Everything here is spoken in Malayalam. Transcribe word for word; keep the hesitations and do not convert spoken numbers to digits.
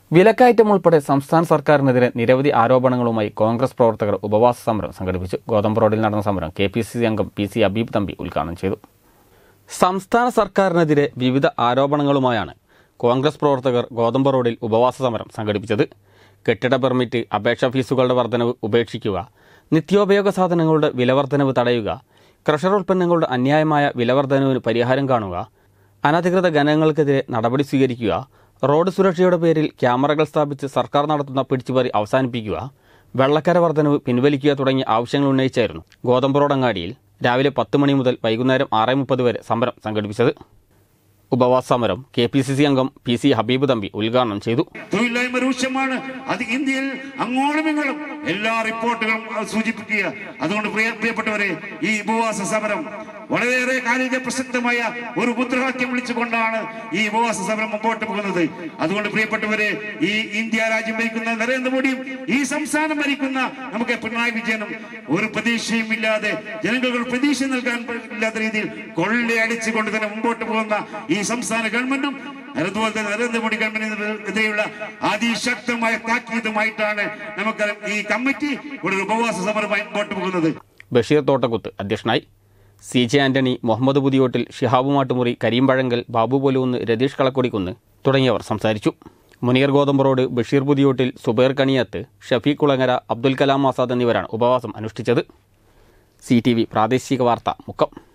വിലക്കയറ്റം ഉൾപ്പെടെ സംസ്ഥാന സർക്കാരിനെതിരെ നിരവധി ആരോപണങ്ങളുമായി കോൺഗ്രസ് പ്രവർത്തകർ ഉപവാസ സമരം സംഘടിപ്പിച്ചു. ഗോതമ്പ് റോഡിൽ നടന്ന സമരം കെ പി സി സി അംഗം പി സി ഹബീബ് തമ്പി ഉദ്ഘാടനം ചെയ്തു. സംസ്ഥാന സർക്കാരിനെതിരെ വിവിധ ആരോപണങ്ങളുമായാണ് കോൺഗ്രസ് പ്രവർത്തകർ ഗോതമ്പ് റോഡിൽ ഉപവാസ സമരം സംഘടിപ്പിച്ചത്. കെട്ടിട പെർമിറ്റ്, അപേക്ഷാ ഫീസുകളുടെ വർധനവ് ഉപേക്ഷിക്കുക, നിത്യോപയോഗ സാധനങ്ങളുടെ വിലവർധനവ് തടയുക, ക്രഷർ ഉൽപ്പന്നങ്ങളുടെ അന്യായമായ വിലവർധനവിന് പരിഹാരം കാണുക, അനധികൃത ഖനനങ്ങൾക്കെതിരെ നടപടി സ്വീകരിക്കുക, റോഡ് സുരക്ഷയുടെ പേരിൽ ക്യാമറകൾ സ്ഥാപിച്ച് സർക്കാർ നടത്തുന്ന പിടിച്ചുപറി അവസാനിപ്പിക്കുക, വെള്ളക്കര വർധനവ് പിൻവലിക്കുക തുടങ്ങിയ ആവശ്യങ്ങൾ ഉന്നയിച്ചായിരുന്നു ഗോതമ്പ് റോഡ് അങ്ങാടിയിൽ രാവിലെ പത്ത് മണി മുതൽ വൈകുന്നേരം ആറ് മുപ്പത് വരെ സമരം സംഘടിപ്പിച്ചത്. ഉപവാസ സമരം കെ പി സി സി അംഗം പി സി ഹബീബ് തമ്പി ഉദ്ഘാടനം ചെയ്തു. തൊഴിലില്ലായ്മ രൂക്ഷമാണ്. അത് ഇന്ത്യയിൽ അങ്ങോളം ഇങ്ങോളം എല്ലാ റിപ്പോർട്ടുകളും സൂചിപ്പിക്കുക. അതുകൊണ്ട് പ്രിയപ്പെട്ടവരെ, ഈ ഉപവാസ സമരം വളരെയേറെ കാലിക പ്രസക്തമായ ഒരു മുദ്രാവാക്യം വിളിച്ചുകൊണ്ടാണ് ഈ ഉപവാസ സമരം മുമ്പോട്ട് പോകുന്നത്. അതുകൊണ്ട് പ്രിയപ്പെട്ടവരെ, ഈ ഇന്ത്യ രാജ്യം ഭരിക്കുന്ന നരേന്ദ്രമോദിയും ഈ സംസ്ഥാനം ഭരിക്കുന്ന നമുക്ക് പിണറായി വിജയനും ഒരു പ്രതീക്ഷയും ഇല്ലാതെ, ജനങ്ങൾക്ക് പ്രതീക്ഷ നൽകാൻ ഇല്ലാത്ത രീതിയിൽ കൊള്ളയടിച്ചുകൊണ്ട് തന്നെ മുമ്പോട്ട് പോകുന്ന ഈ സംസ്ഥാന ഗവൺമെന്റും അതുപോലെ തന്നെ നരേന്ദ്രമോദി ഗവൺമെന്റിനെതിരെയുള്ള അതിശക്തമായ താക്കീതുമായിട്ടാണ് നമുക്ക് ഈ കമ്മിറ്റി ഒരു ഉപവാസ സമരമായി മുമ്പോട്ട് പോകുന്നത്. ബഷീർ തോട്ടക്കുത്ത് അധ്യക്ഷനായി. സി ജെ ആന്റണി, മുഹമ്മദ് പുതിയോട്ടിൽ, ഷിഹാബ് മാട്ടുമുറി, കരീം പഴങ്കൽ, ബാബു പോലുകുന്ന്, രതീഷ് കളക്കൊടിക്കുന്ന് തുടങ്ങിയവർ സംസാരിച്ചു. മുനീർ ഗോതമ്പ് റോഡ്, ബഷീർ പുതിയോട്ടിൽ, സുബൈർ കണിയത്ത്, ഷഫീഖ് കുളങ്ങര, അബ്ദുൽ കലാം ആസാദ് എന്നിവരാണ് ഉപവാസം അനുഷ്ഠിച്ചത്. സി ടി വി പ്രാദേശിക വാർത്ത മുക്കം.